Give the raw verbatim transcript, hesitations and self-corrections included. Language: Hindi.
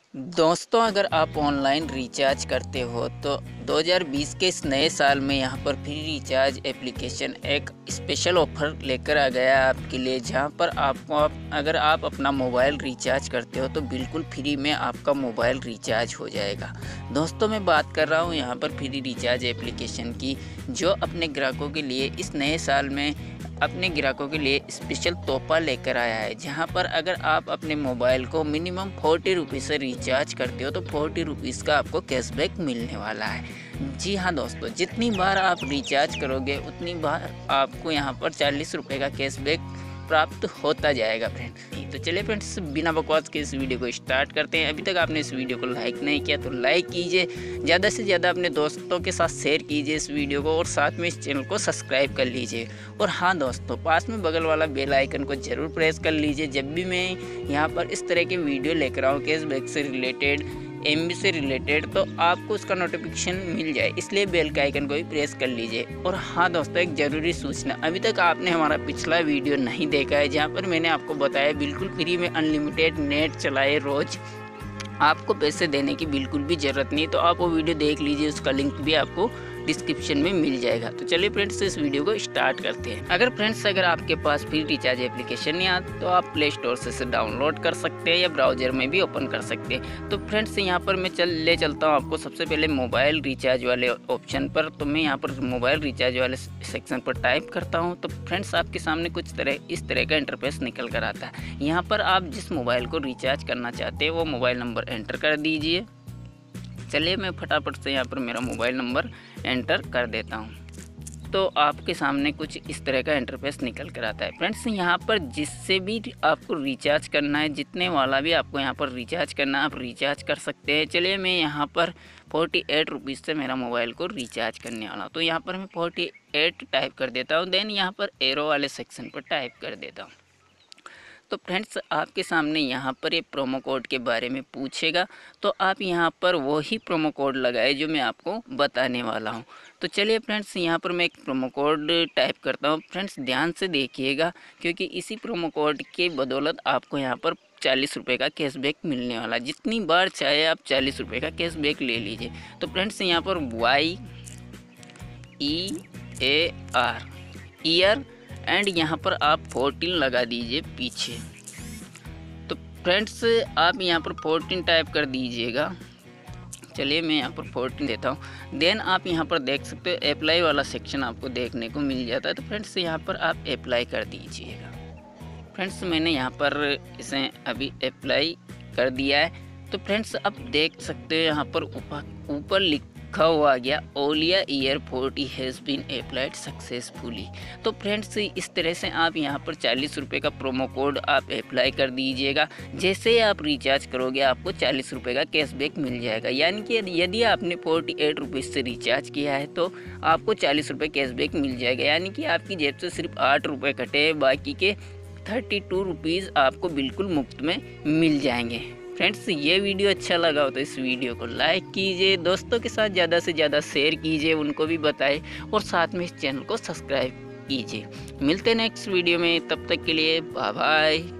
दोस्तों, अगर आप ऑनलाइन रिचार्ज करते हो तो दो हज़ार बीस के इस नए साल में यहाँ पर फ्री रिचार्ज एप्लीकेशन एक स्पेशल ऑफ़र लेकर आ गया है आपके लिए, जहाँ पर आपको आप अगर आप अपना मोबाइल रिचार्ज करते हो तो बिल्कुल फ्री में आपका मोबाइल रिचार्ज हो जाएगा। दोस्तों, मैं बात कर रहा हूँ यहाँ पर फ्री रिचार्ज एप्लीकेशन की, जो अपने ग्राहकों के लिए इस नए साल में अपने ग्राहकों के लिए स्पेशल तोहफा लेकर आया है। जहां पर अगर आप अपने मोबाइल को मिनिमम फोर्टी रुपीज़ से रिचार्ज करते हो तो फोर्टी रुपीज़ का आपको कैशबैक मिलने वाला है। जी हाँ दोस्तों, जितनी बार आप रिचार्ज करोगे उतनी बार आपको यहां पर चालीस रुपये का कैशबैक प्राप्त होता जाएगा फ्रेंड। तो चलिए फ्रेंड्स, बिना बकवास के इस वीडियो को स्टार्ट करते हैं। अभी तक आपने इस वीडियो को लाइक नहीं किया तो लाइक कीजिए, ज़्यादा से ज़्यादा अपने दोस्तों के साथ शेयर कीजिए इस वीडियो को, और साथ में इस चैनल को सब्सक्राइब कर लीजिए। और हाँ दोस्तों, पास में बगल वाला बेल आइकन को ज़रूर प्रेस कर लीजिए। जब भी मैं यहाँ पर इस तरह के वीडियो लेकर आऊँ कैशबैक से रिलेटेड, एमबी से रिलेटेड, तो आपको उसका नोटिफिकेशन मिल जाए, इसलिए बेल का आइकन को भी प्रेस कर लीजिए। और हाँ दोस्तों, एक ज़रूरी सूचना, अभी तक आपने हमारा पिछला वीडियो नहीं देखा है जहां पर मैंने आपको बताया बिल्कुल फ्री में अनलिमिटेड नेट चलाए रोज़, आपको पैसे देने की बिल्कुल भी ज़रूरत नहीं। तो आप वो वीडियो देख लीजिए, उसका लिंक भी आपको डिस्क्रिप्शन में मिल जाएगा। तो चलिए फ्रेंड्स, इस वीडियो को स्टार्ट करते हैं। अगर फ्रेंड्स अगर आपके पास फ्री रिचार्ज एप्लीकेशन नहीं आता तो आप प्ले स्टोर से इसे डाउनलोड कर सकते हैं या ब्राउज़र में भी ओपन कर सकते हैं। तो फ्रेंड्स, यहाँ पर मैं चल ले चलता हूँ आपको सबसे पहले मोबाइल रिचार्ज वाले ऑप्शन पर। तो मैं यहाँ पर मोबाइल रिचार्ज वाले सेक्शन पर टाइप करता हूँ तो फ्रेंड्स आपके सामने कुछ तरह इस तरह का इंटरफेस निकल कर आता है। यहाँ पर आप जिस मोबाइल को रिचार्ज करना चाहते हैं वो मोबाइल नंबर एंटर कर दीजिए। चलिए मैं फटाफट से यहाँ पर मेरा मोबाइल नंबर एंटर कर देता हूँ। तो आपके सामने कुछ इस तरह का इंटरफेस निकल कर आता है। फ्रेंड्स, यहाँ पर जिससे भी आपको रिचार्ज करना है, जितने वाला भी आपको यहाँ पर रिचार्ज करना है, आप रिचार्ज कर सकते हैं। चलिए मैं यहाँ पर फोर्टी एट रुपीज़ से मेरा मोबाइल को रिचार्ज करने वाला हूँ। तो यहाँ पर मैं फोर्टी एट टाइप कर देता हूँ, देन यहाँ पर एरो वाले सेक्शन पर टाइप कर देता हूँ। तो फ्रेंड्स, आपके सामने यहाँ पर ये प्रोमो कोड के बारे में पूछेगा, तो आप यहाँ पर वही प्रोमो कोड लगाए जो मैं आपको बताने वाला हूँ। तो चलिए फ्रेंड्स, यहाँ पर मैं एक प्रोमो कोड टाइप करता हूँ। फ्रेंड्स ध्यान से देखिएगा, क्योंकि इसी प्रोमो कोड के बदौलत आपको यहाँ पर चालीस रुपये का कैशबैक मिलने वाला। जितनी बार चाहे आप चालीस रुपये का कैशबैक ले लीजिए। तो फ्रेंड्स, यहाँ पर Y E A R year एंड यहाँ पर आप फोर्टीन लगा दीजिए पीछे। तो फ्रेंड्स, आप यहाँ पर फोर्टीन टाइप कर दीजिएगा। चलिए मैं यहाँ पर फोर्टीन देता हूँ। देन आप यहाँ पर देख सकते हो अप्लाई वाला सेक्शन आपको देखने को मिल जाता है। तो फ्रेंड्स, यहाँ पर आप अप्लाई कर दीजिएगा। फ्रेंड्स, मैंने यहाँ पर इसे अभी अप्लाई कर दिया है। तो फ्रेंड्स, आप देख सकते हो यहाँ पर ऊपर ऊपर लिखा हुआ गया ओलिया year forty has been applied successfully. तो फ्रेंड्स, इस तरह से आप यहाँ पर चालीस रुपये का प्रोमो कोड आप अप्लाई कर दीजिएगा। जैसे आप रिचार्ज करोगे आपको चालीस रुपये का कैशबैक मिल जाएगा। यानी कि यदि आपने फोर्टी एट रुपीज़ से रिचार्ज किया है तो आपको चालीस रुपये कैशबैक मिल जाएगा। यानी कि आपकी जेब से सिर्फ आठ रुपये कटे, बाकी के थर्टी टू रुपीज़ आपको बिल्कुल मुफ्त में मिल जाएंगे। फ्रेंड्स, ये वीडियो अच्छा लगा हो तो इस वीडियो को लाइक कीजिए, दोस्तों के साथ ज़्यादा से ज़्यादा शेयर कीजिए, उनको भी बताएं, और साथ में इस चैनल को सब्सक्राइब कीजिए। मिलते हैं नेक्स्ट वीडियो में, तब तक के लिए बाय बाय।